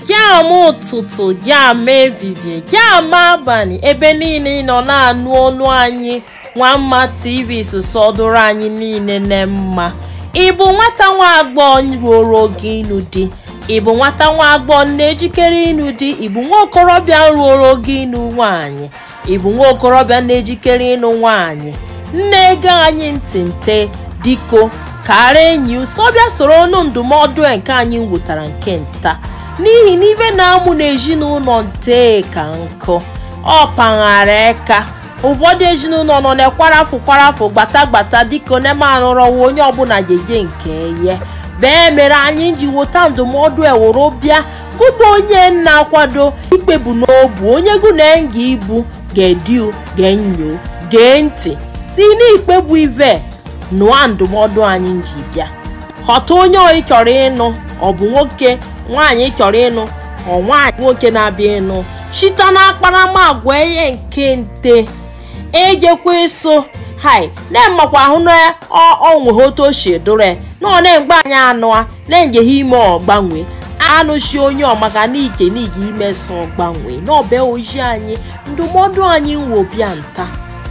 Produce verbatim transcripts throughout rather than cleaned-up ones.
Jam ụtụtụ, jam ehihie, jam abalị, ebe niile nọ na-anụ ọnụ anyị Nwamma T V sọdụrụ anyị niile na mma. Ị bụ nwata nwa agbọghọ ruoro oge ịnụ di, ị bụ nwata nwa agbọghọ na-ejikere ịnụ di, ị bụ nwa okorobịa ruoro oge ịnụ nwaanyị, ị bụ nwa okorobịa na-ejikere ịnụ nwaanyị. Nne ego anyị ntị nte diko kara enyi ụsọbịa soro ọnụ ndụmọdụ nke anyị wetara nke nta. N'ihi na ibe na-amụ n'ezinụlọ nte ka nkụ ọ paghara eka. Ụfọdụ ezinụlọ nọ na-ekwarafụ kwarafụ gbata gbata dịka na manụrọwa onye ọbụla jeje nke ye. Bee mere anyị ji weta ndụmọdụ eworo bịa gụbụ onye nna kwado ikpebu n'obu onye gụ na nga ibu ga-ediu ga-enyo gee ntị si n'ikpebu ive nụa ndụmọdụ anyị ji bịa. Ghọta onye ị chọrọ ịnụ, ọ bụ nwoke nwaanyị chọrọ ịnụ, ọ nwaanyị nwoke na-abịa ịnụ, site n'akparamagwa ihe nke nte ejekwa eso hai na-emakwa ahụ na onwe otu ochie dore na na-egbe anyị anụ a na-enyeghị ime ọgbanwe anụchi onye ọmaka n'ike n'ige ime so ọgbanwe n'ọbe oji anyị ndụmọdụ anyị nwobịa nta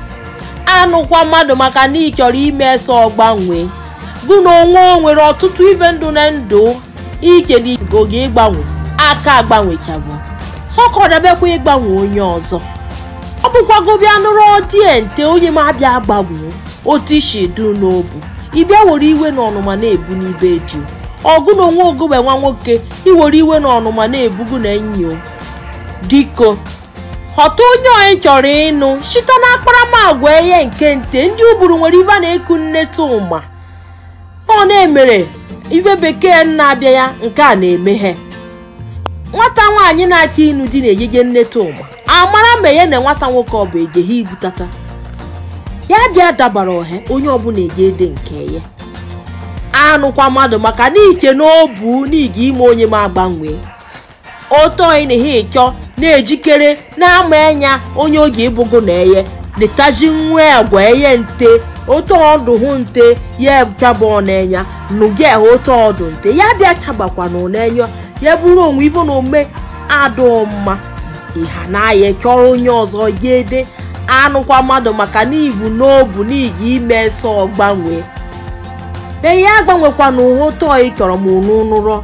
anụkwa mmadụ maka na ị chọrọ ime so ọgbanwe bụ na onwe nwere ọtụtụ ibe ndụ na ndụ ike n'igo gị ịgbanwe aka agbanwechabụ sọkọdebekwa ịgbanwe onye ọzọ. Ọ bụkwago bịa nụrụ ọdị nte onye ma bịa agbanwe otu isi du n'obu ịbịa were iwe na ọnụma na-ebu n'ibe dị ọgụ na onwe ogogbe nwa nwoke iwere iwe na ọnụma na-ebugu na enyo diko ghọta onye anyị chọrọ ịnụ site n'akparamagwa ihe nke nte ndị ụbụrụ nwere ibe na-eku nneta ụma ọ na-emere ibe bekee na-abịa ya nke a na-emeghe. Nwata nwaanyị na-achọ ịnụ di na-ejeje nneta ụma amara mgbe ya na nwata nwoke ọ bụ eje ha ibutata ya bịa dabara ohe onye ọbụla eje ede nke ya anụkwa mmadụ maka n'ike n'obu n'iga ime onye ma agbanwe otu onye na ha ịchọ na-ejikere na-ama enya onye oge ịbụgo na eye netaji nwa agwa eye nte otu ọdụ hụ nte ya chabụ n'enya nụge otu ọdụ nte ya bịa chabakwa n'onenya ya bụrụ onwe ibo na ome adụ mma ịha na-aya chọrọ onye ọzọ jede anụkwa mmadụ maka n'ibu n'obu n'iga ime so gbanwee be ya agbanwekwa n'ụtọ ị chọrọ ma n'ụnụrọ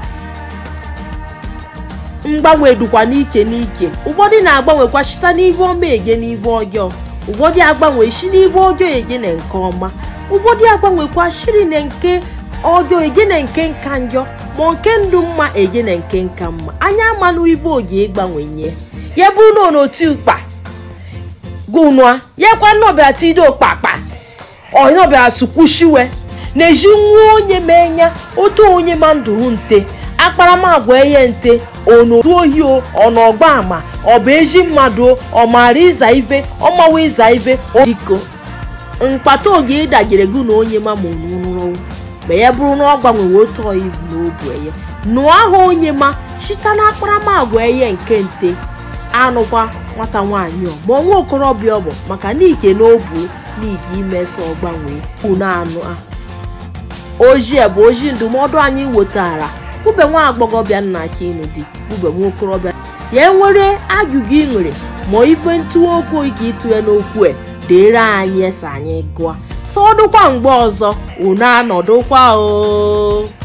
mgbanwe dukwa n'iche n'iche. Ụfọdụ na-agbanwekwa site n'ive ọma eje n'ive ọjọọ, ụfọdụ agbanwe si n'ive ọjọọ eje na nke ọma, ụfọdụ agbanwekwa shiri na nke ọjọọ eje na nke nka njọ ma nke ndụ mma eje na nke nka mma. Anya amanụ ive oji ịgbanwenye ya bụ no n'otu ukpa gunwa ya kwa nọbịa tido kpakpa ọ nọbịa sukwushiwe na-eji nwa onye menya otu onye ma ndụ nte akparamagwa ihe nte onotu ohi ọnọgba ama ọ bụ ezi mmadụ ọ mara ịza ive ọmawa ịza ive diko mkpata oge ịdagere gụ na onye ma ma onụrụ mgbe ya bụrụ na ọ gbanwewe otu ivu n'obu eye nụọ aha onye ma site n'akparamagwa ihe nke nte anụkwa nwata nwaanyị ọ ma nwa okorobịa ọ bụ maka n'ike n'obu n'ike ime so gbanwee unu anụ a oji bụ oji ndụmọdụ anyị wetara bube nwa agbọghọbịa nna aka ịnụ di bube nwa okorobịa ya nwere ajụjụ ị nwere ma ife ntụwa okwu ike ịtụwe n'okwu e dere anyị esa anyị gụa sọdụkwa mgbe ọzọ unu anọdụkwa o.